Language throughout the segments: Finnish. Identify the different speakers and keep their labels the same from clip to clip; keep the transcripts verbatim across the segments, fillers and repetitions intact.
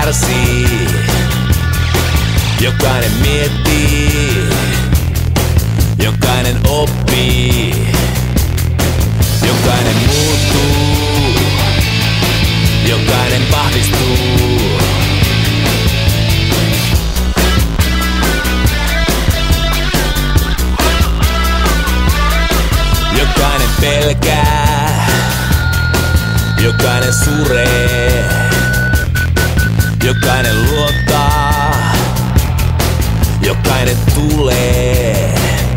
Speaker 1: karsii. Jokainen miettii, jokainen oppii, jokainen muuttuu, jokainen vahvistuu. Jokainen pelkää, jokainen suree, jokainen luottaa, jokainen tulee.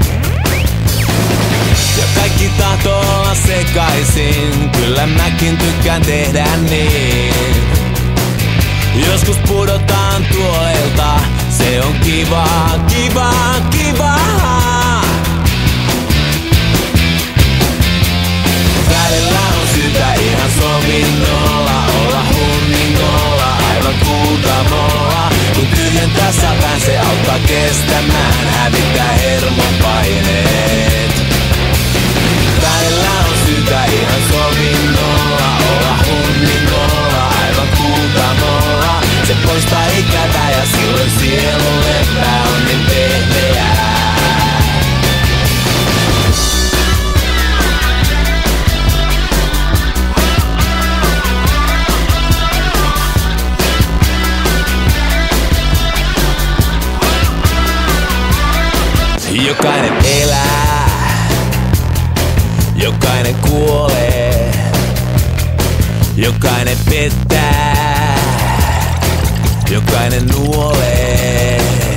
Speaker 1: Ja kaikki tahtoo olla sekaisin, kyllä mäkin tykkään tehdä niin. Joskus pudotaan tuolelta, se on kiva, kiva, kiva. Välillä on syytä ihan sovinnolla, olla hunningolla, aivan kuutamolla. Kun tyhjentää säpään, se auttaa kestämään, hävittää hermopaineet. Välillä on syytä ihan sovinnolla, olla hunningolla, aivan kuutamolla. Se poistaa ikävää ja silloin sielu lepää, on niin pehmeää. Jokainen elää, jokainen kuolee, jokainen pettää, jokainen nuolee.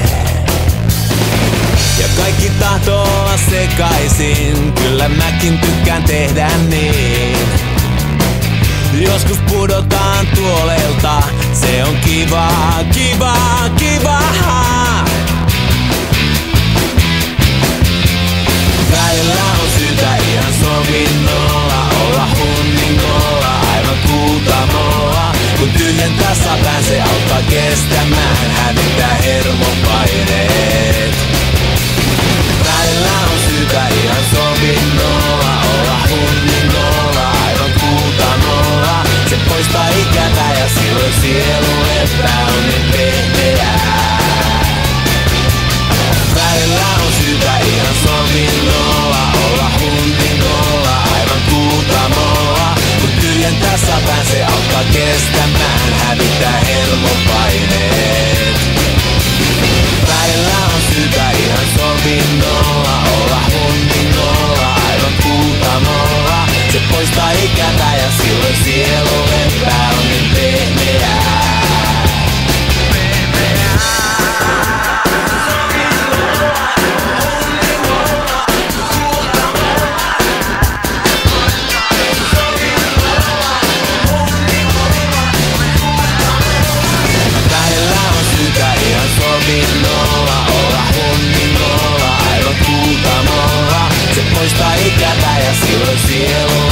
Speaker 1: Ja kaikki tahtoo olla sekaisin, kyllä mäkin tykkään tehdä niin. Joskus pudotaan tuolelta, se on kiva, kiva, kiva. Välillä on syytä ihan sovinnolla, olla hunningolla, aivan kuutamolla. Kun tyhjentää säpään, se auttaa kestämään, hävittää hermopaineet. Välillä on syytä ihan sovinnolla, olla hunningolla, aivan kuutamolla. Se poistaa ikävää ja silloin sielu lepää, on niin pehmeää. Välillä on syytä ihan sovinnolla, olla hunningolla, aivan kuutamolla. Kun tyhjentää säpään, se auttaa kestämään, hävittää hermopaineet. Välillä on syytä ihan sovinnolla, olla hunningolla, aivan kuutamolla. Se poistaa ikävää ja silloin sielu lepää, on niin pehmeää. Sovinnolla, olla hunningolla, aivan kuutamolla. Se poistaa ikävää ja silloin sielu